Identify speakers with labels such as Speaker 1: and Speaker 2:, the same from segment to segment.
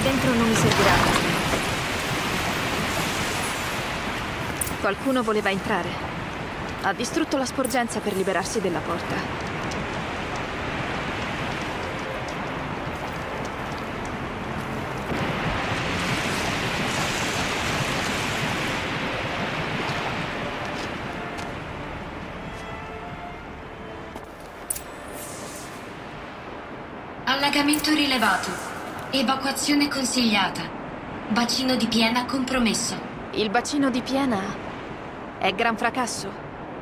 Speaker 1: dentro non mi servirà. Qualcuno voleva entrare. Ha distrutto la sporgenza per liberarsi della porta.
Speaker 2: Allagamento rilevato. Evacuazione consigliata. Bacino di Piena compromesso.
Speaker 1: Il bacino di Piena è gran fracasso.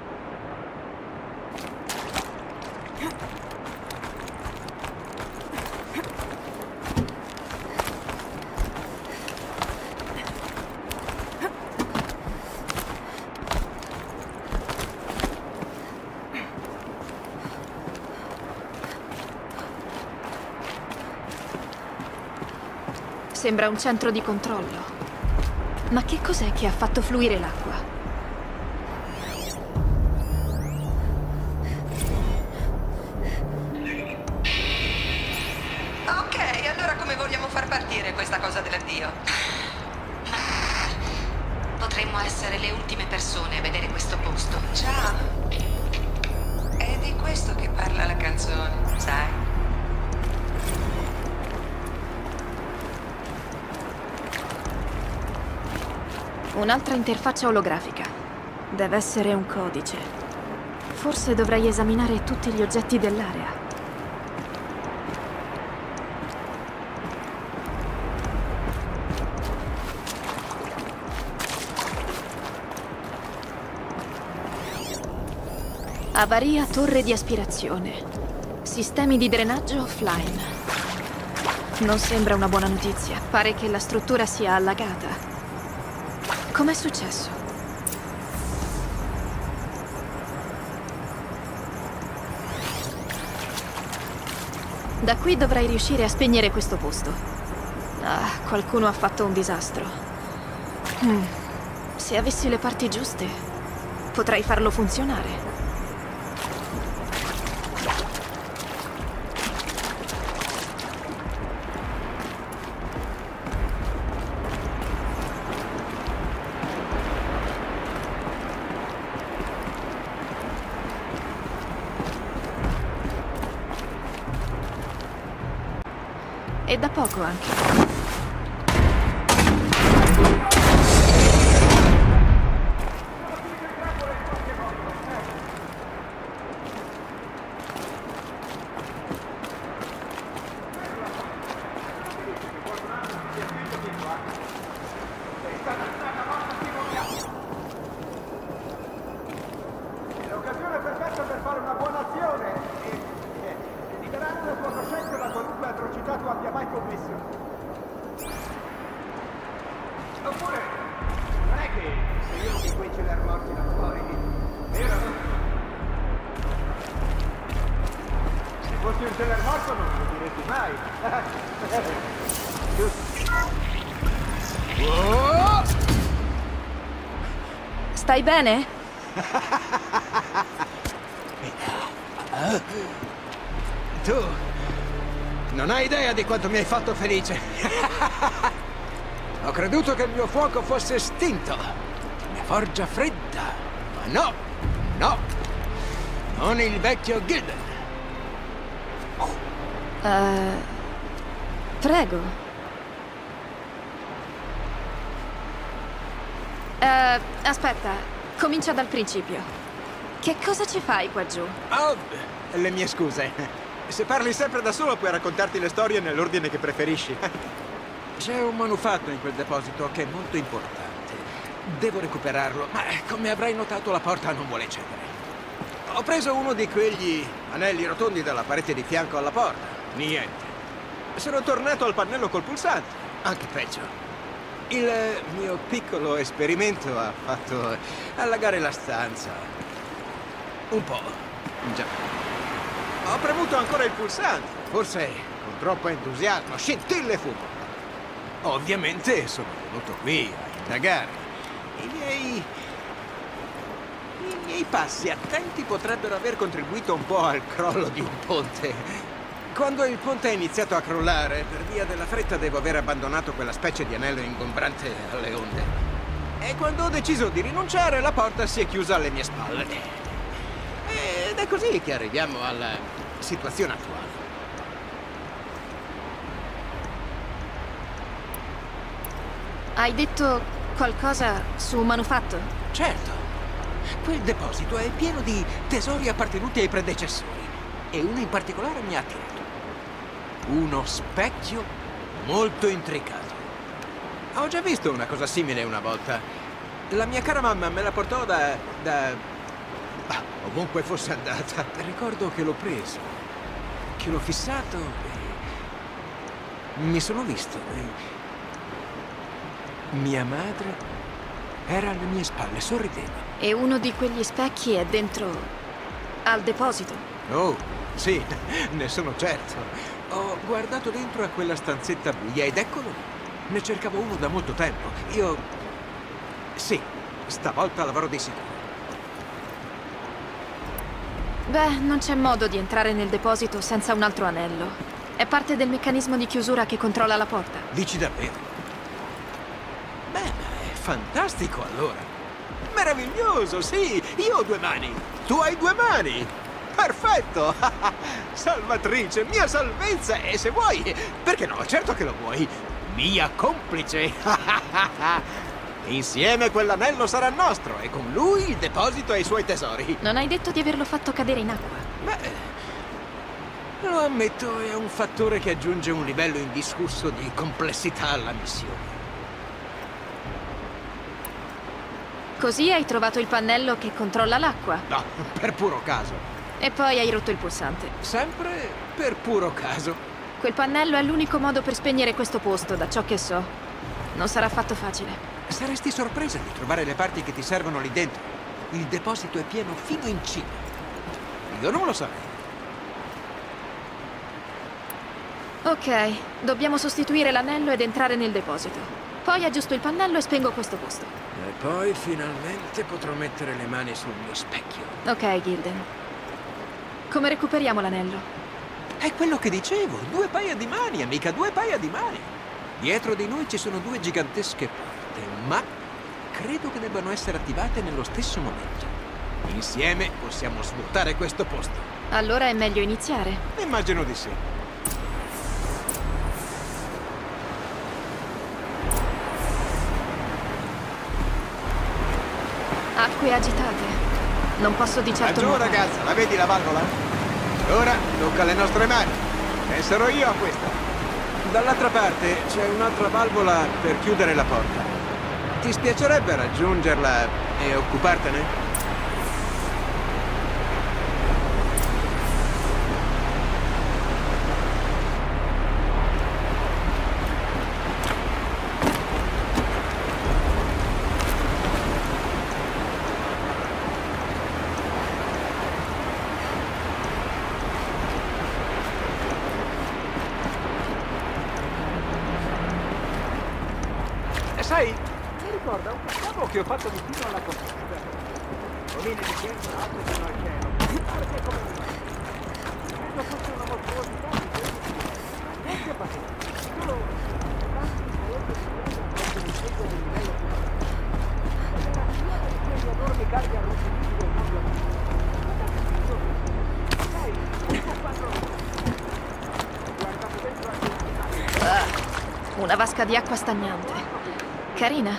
Speaker 1: Sembra un centro di controllo. Ma che cos'è che ha fatto fluire l'acqua?
Speaker 3: Ok, allora come vogliamo far partire questa cosa dell'addio?
Speaker 2: Potremmo essere le ultime persone a vedere questo posto.
Speaker 3: Già. È di questo che parla la canzone, sai?
Speaker 1: Un'altra interfaccia olografica. Deve essere un codice. Forse dovrei esaminare tutti gli oggetti dell'area. Avaria torre di aspirazione. Sistemi di drenaggio offline. Non sembra una buona notizia. Pare che la struttura sia allagata. Com'è successo? Da qui dovrei riuscire a spegnere questo posto. Ah, qualcuno ha fatto un disastro. Se avessi le parti giuste, potrei farlo funzionare. E da poco anche.
Speaker 4: È l'occasione perfetta per fare una buona azione e liberare la tua coscienza da qualunque atrocità tu abbia mai commesso. Oppure, non è che sei uno di quei celer morti da fuori, vero? Se fossi un celer morto non lo diresti mai.
Speaker 5: Oh!
Speaker 1: Stai bene?
Speaker 5: Tu non hai idea di quanto mi hai fatto felice. Ho creduto che il mio fuoco fosse estinto. Mia forgia fredda. Ma no, no. Non il vecchio Gilden.
Speaker 1: Prego. Aspetta, comincia dal principio. Che cosa ci fai qua giù?
Speaker 5: Oh, le mie scuse. Se parli sempre da solo puoi raccontarti le storie nell'ordine che preferisci. C'è un manufatto in quel deposito che è molto importante. Devo recuperarlo, ma come avrai notato la porta non vuole cedere. Ho preso uno di quegli anelli rotondi dalla parete di fianco alla porta. Niente. Sono tornato al pannello col pulsante. Anche peggio. Il mio piccolo esperimento ha fatto allagare la stanza. Un po'. Già. Ho premuto ancora il pulsante. Forse con troppo entusiasmo. Scintille fumo. Ovviamente sono venuto qui a indagare. I miei passi attenti potrebbero aver contribuito un po' al crollo di un ponte. Quando il ponte è iniziato a crollare, per via della fretta devo aver abbandonato quella specie di anello ingombrante alle onde. E quando ho deciso di rinunciare, la porta si è chiusa alle mie spalle. Ed è così che arriviamo alla situazione attuale.
Speaker 1: Hai detto qualcosa su manufatto?
Speaker 5: Certo. Quel deposito è pieno di tesori appartenuti ai predecessori. E uno in particolare mi ha attirato. Uno specchio molto intricato. Ho già visto una cosa simile una volta. La mia cara mamma me la portò ovunque fosse andata. Ricordo che l'ho preso, che l'ho fissato e mi sono visto. Mia madre era alle mie spalle, sorrideva.
Speaker 1: E uno di quegli specchi è dentro al deposito?
Speaker 5: Oh, sì, ne sono certo. Ho guardato dentro a quella stanzetta buia ed eccolo. Ne cercavo uno da molto tempo. Sì, stavolta lavoro di sicuro.
Speaker 1: Beh, non c'è modo di entrare nel deposito senza un altro anello. È parte del meccanismo di chiusura che controlla la porta.
Speaker 5: Dici davvero? Beh, è fantastico allora. Meraviglioso, sì! Io ho 2 mani! Tu hai 2 mani! Perfetto! Salvatrice, mia salvezza! E se vuoi, perché no? Certo che lo vuoi! Mia complice! Insieme quell'anello sarà nostro e con lui il deposito e i suoi tesori.
Speaker 1: Non hai detto di averlo fatto cadere in acqua?
Speaker 5: Beh, lo ammetto, è un fattore che aggiunge un livello indiscusso di complessità alla missione.
Speaker 1: Così hai trovato il pannello che controlla l'acqua?
Speaker 5: No, per puro caso.
Speaker 1: E poi hai rotto il pulsante.
Speaker 5: Sempre per puro caso.
Speaker 1: Quel pannello è l'unico modo per spegnere questo posto, da ciò che so. Non sarà affatto facile.
Speaker 5: Saresti sorpresa di trovare le parti che ti servono lì dentro. Il deposito è pieno fino in cima. Io non lo sapevo.
Speaker 1: Ok, dobbiamo sostituire l'anello ed entrare nel deposito. Poi aggiusto il pannello e spengo questo posto.
Speaker 5: E poi finalmente potrò mettere le mani sul mio specchio.
Speaker 1: Ok, Gilden. Come recuperiamo l'anello?
Speaker 5: È quello che dicevo, 2 paia di mani, amica, 2 paia di mani. Dietro di noi ci sono 2 gigantesche porte, ma credo che debbano essere attivate nello stesso momento. Insieme possiamo svuotare questo posto.
Speaker 1: Allora è meglio iniziare.
Speaker 5: Immagino di sì.
Speaker 1: Acque agitate. Non posso di certo...
Speaker 5: Giù, ragazza, la vedi la valvola? Ora tocca alle nostre mani. Penserò io a questa. Dall'altra parte c'è un'altra valvola per chiudere la porta. Ti spiacerebbe raggiungerla e occupartene? Sai, mi ricorda un cavo che ho fatto vicino alla costa. Rovine di pietra alte fino al cielo. Pare sia come mi credo fosse una mostruosità di questo. Niente pazienza. Solo tanti colori di seguono il livello più alto. Ed era una di quegli enormi carri arrugginiti del mondo antico. Sai, un po' quando guardavo dentro al
Speaker 1: una vasca di acqua stagnante. Carina.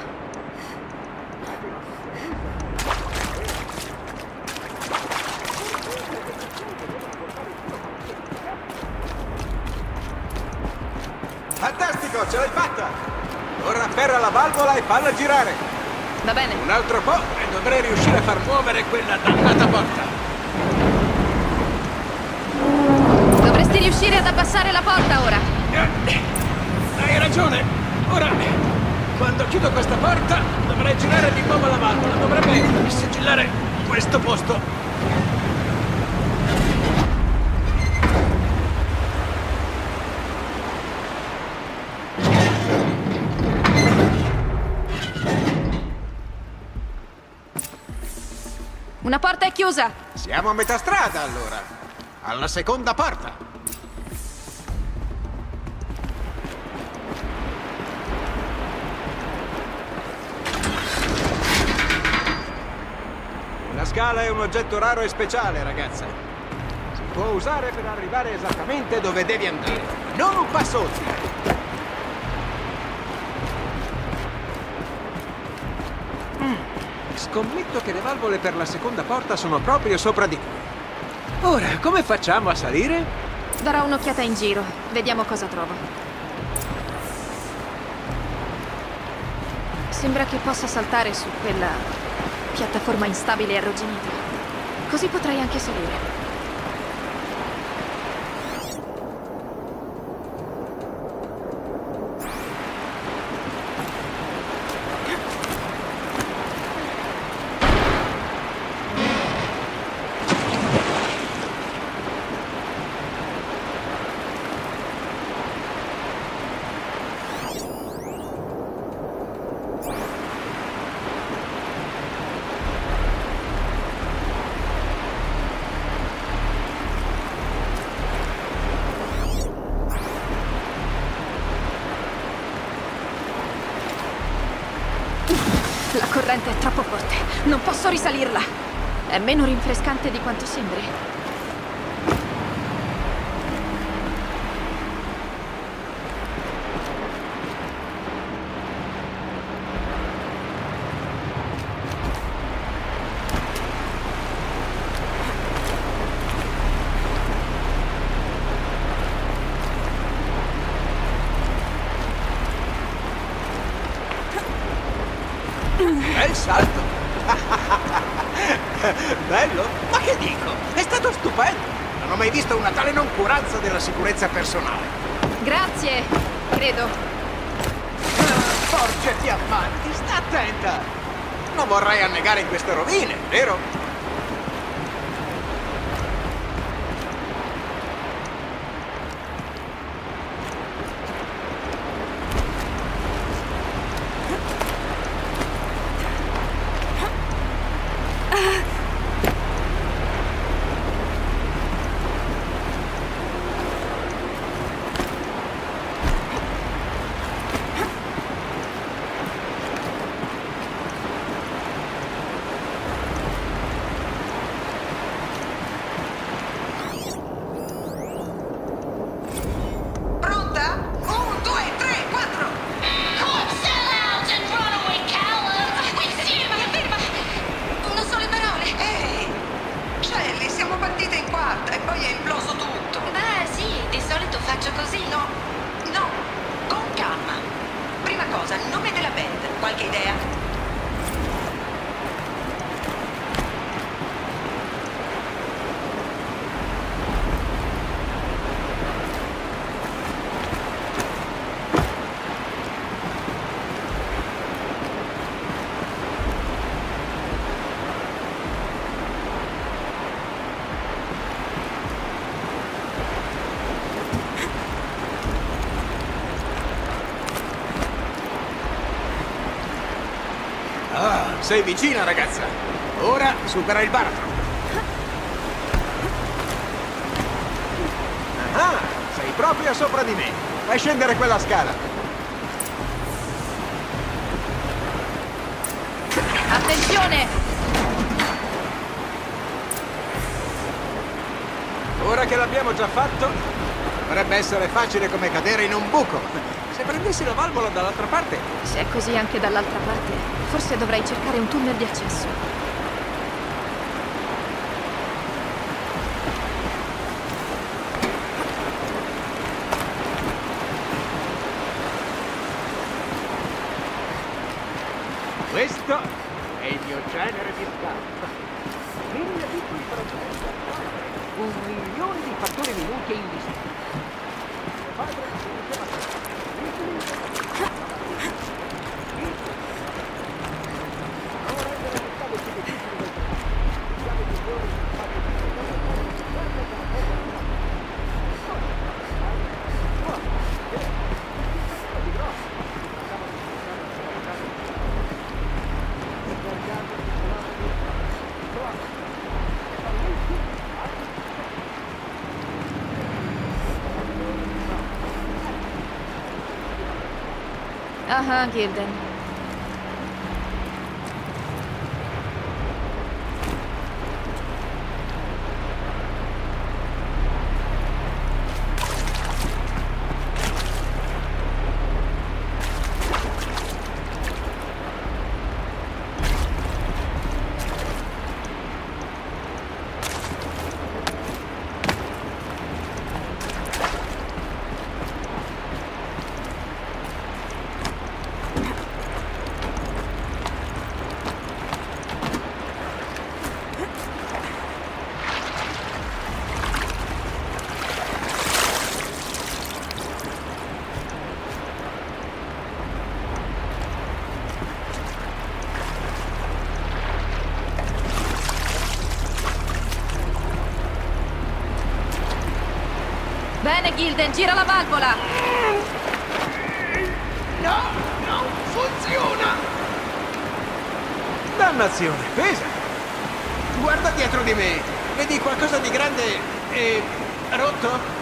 Speaker 5: Fantastico, ce l'hai fatta! Ora afferra la valvola e falla girare.
Speaker 1: Va bene.
Speaker 5: Un altro po' e dovrei riuscire a far muovere quella dannata porta.
Speaker 1: Dovresti riuscire ad abbassare la porta ora.
Speaker 5: Hai ragione. Ora, quando chiudo questa porta, dovrei girare di nuovo la valvola. Dovrebbe sigillare questo posto.
Speaker 1: Una porta è chiusa.
Speaker 5: Siamo a metà strada, allora. Alla seconda porta. La scala è un oggetto raro e speciale, ragazza. Si può usare per arrivare esattamente dove devi andare. Non un passo oltre. Scommetto che le valvole per la seconda porta sono proprio sopra di qui. Ora, come facciamo a salire?
Speaker 1: Darò un'occhiata in giro, vediamo cosa trovo. Sembra che possa saltare su quella piattaforma instabile e arrugginita. Così potrei anche salire. La corrente è troppo forte, non posso risalirla. È meno rinfrescante di quanto sembri.
Speaker 5: Bel salto! Bello? Ma che dico? È stato stupendo! Non ho mai visto una tale noncuranza della sicurezza personale.
Speaker 1: Grazie, credo.
Speaker 5: Porgiti avanti, sta attenta! Non vorrei annegare in queste rovine, vero?
Speaker 3: Pronta? 1, 2, 3, 4! Non so le parole! Ehi! Shelley, siamo partite in quarta e poi è imploso tutto!
Speaker 2: Beh, sì, di solito faccio così.
Speaker 3: No, no, con calma. Prima cosa, nome della band, qualche idea?
Speaker 5: Ah, sei vicina, ragazza. Ora supera il baratro. Ah, sei proprio sopra di me. Fai scendere quella scala.
Speaker 1: Attenzione!
Speaker 5: Ora che l'abbiamo già fatto, dovrebbe essere facile come cadere in un buco. Se prendessi la valvola dall'altra parte...
Speaker 1: Se è così anche dall'altra parte, forse dovrei cercare un tunnel di accesso.
Speaker 5: Questo è il mio genere di scala. 1000 piccoli progetti, 1.000.000 di fattori minuti invisibili. Mio padre diceva
Speaker 1: Ah, Gilden. Bene, Gilden, gira la valvola!
Speaker 4: No, non funziona!
Speaker 5: Dannazione, pesa! Guarda dietro di me! Vedi qualcosa di grande e rotto?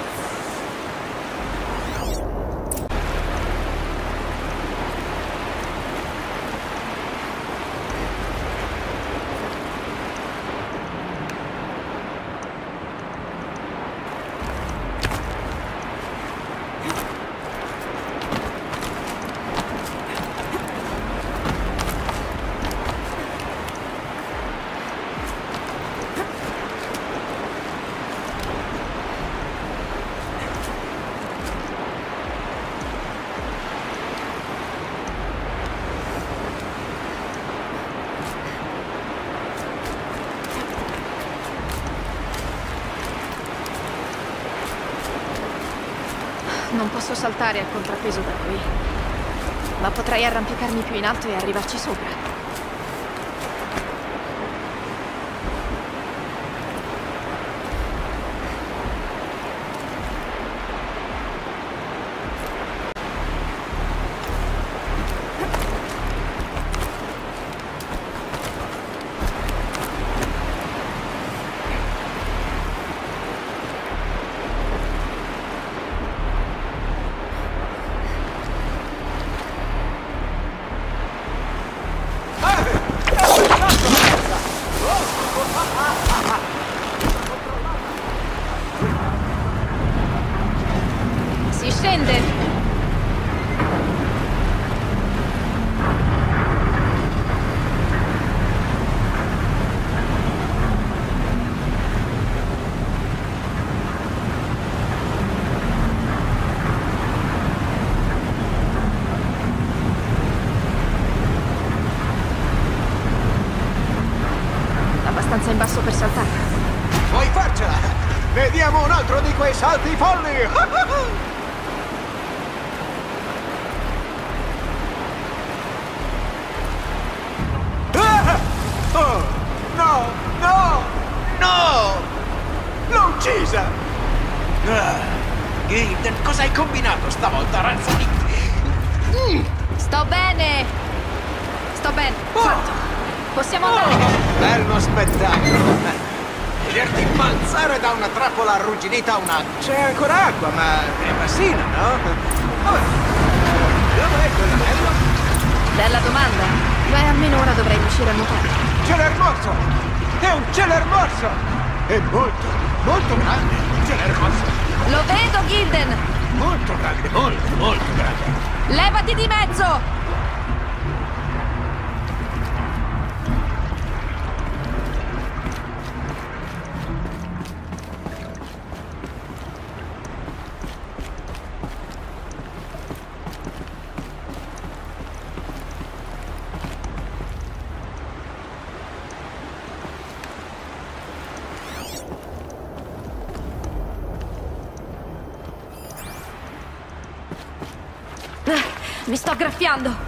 Speaker 1: Non posso saltare al contrappeso da qui, ma potrei arrampicarmi più in alto e arrivarci sopra. Si scende! Abbastanza in basso per saltare.
Speaker 5: Puoi farcela! Vediamo un altro di quei salti folli! Ah! Oh! No! No! No! L'ho uccisa! Gilden, cosa hai combinato stavolta, Ranzoni?
Speaker 1: Sto bene! Sto bene, fatto. Possiamo andare.
Speaker 5: Bello spettacolo! Vederti balzare da una trappola arrugginita a una... C'è ancora acqua, ma è bassina, no? Vabbè. Dov'è quell'anello?
Speaker 1: Bella domanda. Beh, almeno ora dovrei riuscire a nuotare.
Speaker 5: Celermorso! È un celermorso! È molto, molto grande, un celermorso!
Speaker 1: Lo vedo, Gilden!
Speaker 5: Molto grande, molto, molto grande!
Speaker 1: Levati di mezzo! Mi sto graffiando!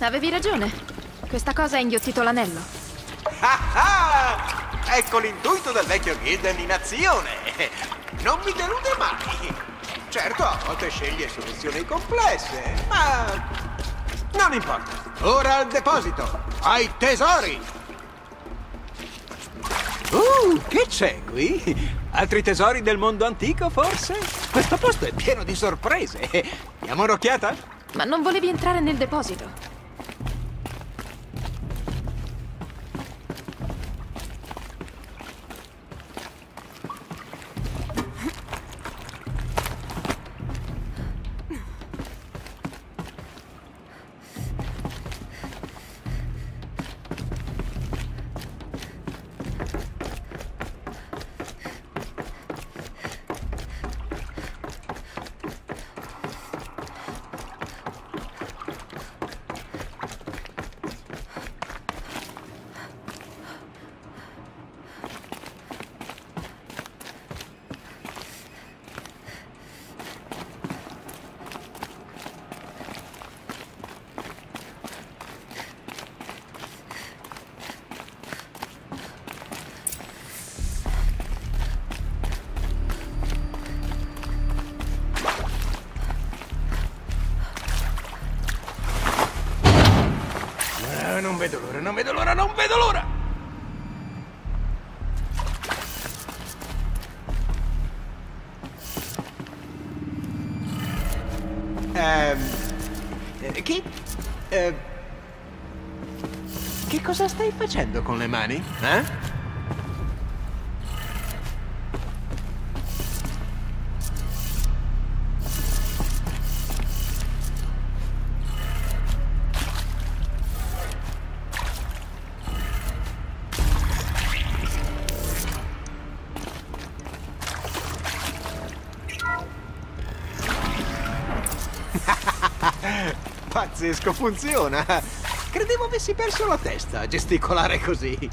Speaker 1: avevi ragione. Questa cosa ha inghiottito l'anello.
Speaker 5: Ah ah! Ecco l'intuito del vecchio Gilden in azione. Non mi delude mai. Certo, a volte sceglie soluzioni complesse, ma non importa. Ora al deposito. Ai tesori. Che c'è qui? Altri tesori del mondo antico, forse? Questo posto è pieno di sorprese. Diamo un'occhiata?
Speaker 1: Ma non volevi entrare nel deposito?
Speaker 5: Non vedo l'ora, non vedo l'ora, non vedo l'ora! Che cosa stai facendo con le mani? Eh? Pazzesco, funziona! Credevo avessi perso la testa a gesticolare così.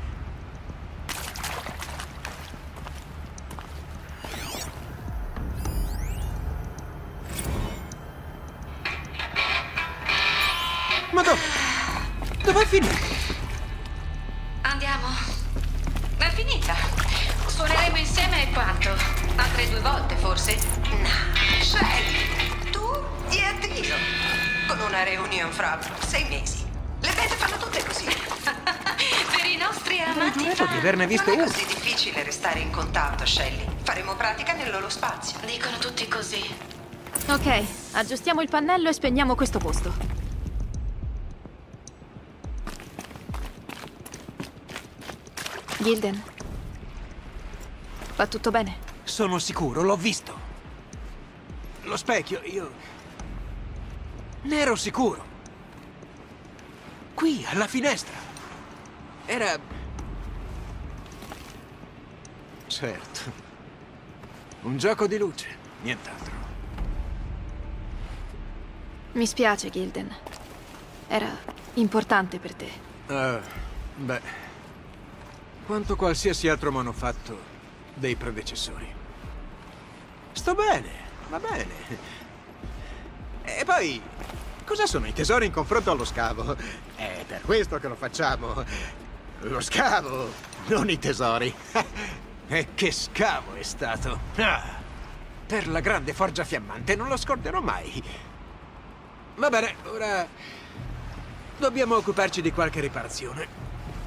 Speaker 5: Ma dov'è finito?
Speaker 2: Andiamo. È finita. Suoneremo insieme quanto? Altre 2 volte, forse?
Speaker 3: No, Shelly, tu e addio. Con una reunion fra 6 mesi. Le band fanno tutte così.
Speaker 2: Per i nostri amati
Speaker 5: Giurevo di
Speaker 2: fan.
Speaker 5: averne visto
Speaker 3: Non è
Speaker 5: uno.
Speaker 3: così difficile restare in contatto, Shelly. Faremo pratica nel loro spazio.
Speaker 2: Dicono tutti così.
Speaker 1: Ok, aggiustiamo il pannello e spegniamo questo posto. Gilden. Va tutto bene?
Speaker 5: Sono sicuro, l'ho visto. Lo specchio, io... ne ero sicuro. Qui, alla finestra. Era... certo. Un gioco di luce, nient'altro.
Speaker 1: Mi spiace, Gilden. Era importante per te.
Speaker 5: Beh... quanto qualsiasi altro manufatto dei predecessori. Sto bene, va bene. E poi, cosa sono i tesori in confronto allo scavo? È per questo che lo facciamo. Lo scavo, non i tesori. E che scavo è stato. Ah, per la grande forgia fiammante, non lo scorderò mai. Va bene, ora dobbiamo occuparci di qualche riparazione.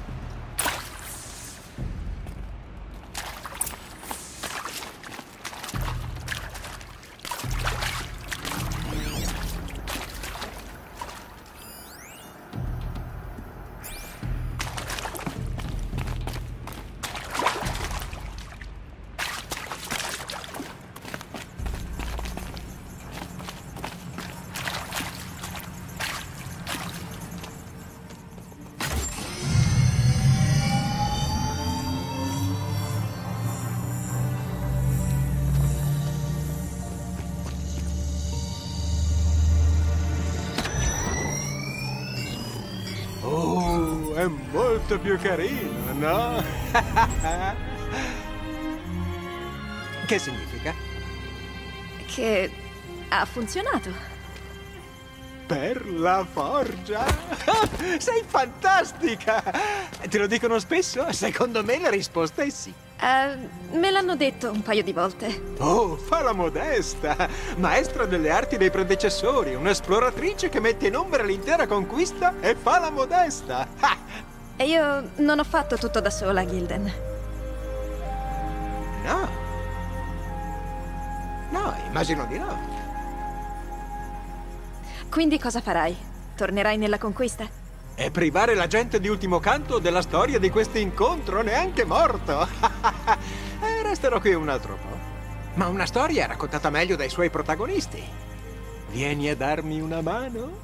Speaker 5: È molto più carino, no? Che significa?
Speaker 1: Che ha funzionato.
Speaker 5: per la forgia. Sei fantastica! Te lo dicono spesso? Secondo me la risposta è sì.
Speaker 1: Me l'hanno detto un paio di volte.
Speaker 5: Oh, fa la modesta! Maestra delle arti dei predecessori, un'esploratrice che mette in ombra l'intera conquista e fa la modesta! Ah!
Speaker 1: E io non ho fatto tutto da sola, Gilden.
Speaker 5: No. No, immagino di no.
Speaker 1: Quindi cosa farai? Tornerai nella conquista?
Speaker 5: E privare la gente di Ultimo Canto della storia di questo incontro, neanche morto. E resterò qui un altro po'. Ma una storia raccontata meglio dai suoi protagonisti. Vieni a darmi una mano?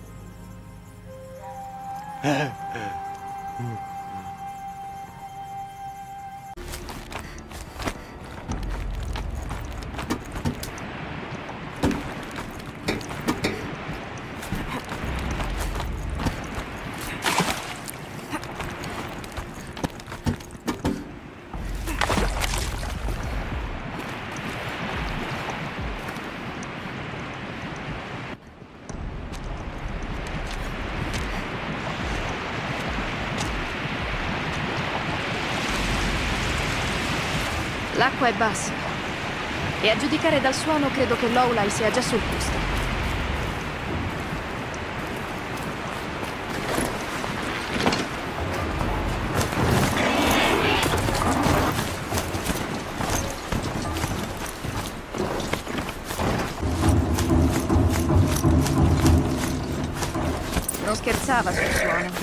Speaker 1: L'acqua è bassa. E a giudicare dal suono credo che Lowlai sia già sul posto. Non scherzava sul suono.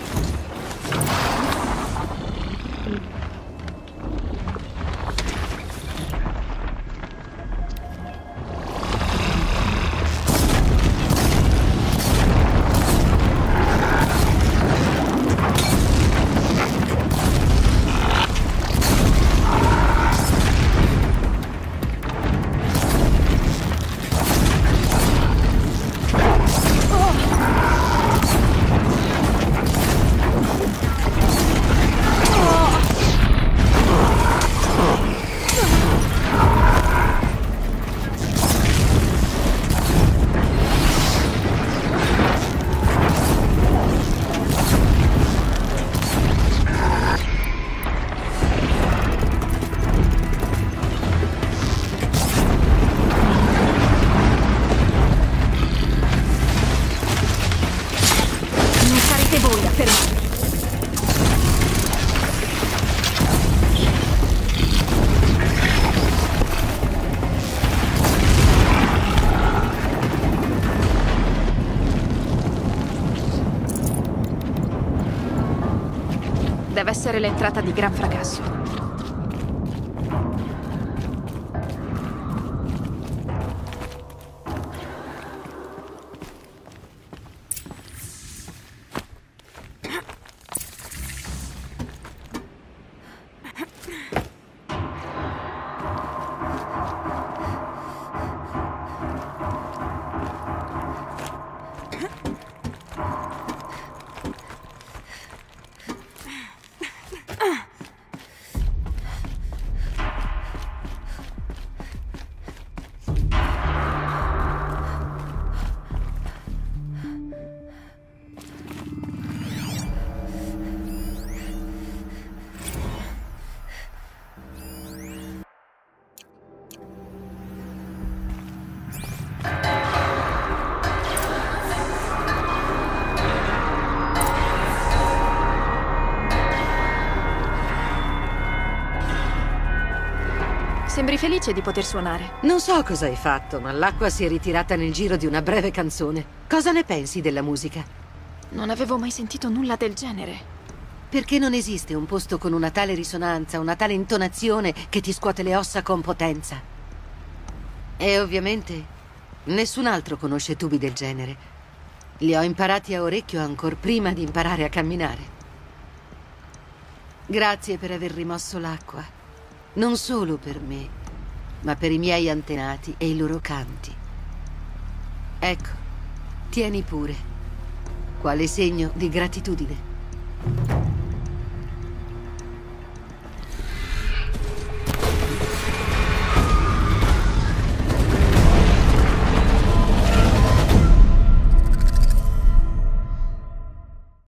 Speaker 1: Deve essere l'entrata di Gran Fracasso. Sembri felice di poter suonare.
Speaker 6: Non so cosa hai fatto, ma l'acqua si è ritirata nel giro di una breve canzone. Cosa ne pensi della musica?
Speaker 1: Non avevo mai sentito nulla del genere.
Speaker 6: Perché non esiste un posto con una tale risonanza, una tale intonazione che ti scuote le ossa con potenza. E ovviamente nessun altro conosce tubi del genere. Li ho imparati a orecchio ancor prima di imparare a camminare. Grazie per aver rimosso l'acqua. Non solo per me, ma per i miei antenati e i loro canti. Ecco, tieni pure, quale segno di gratitudine.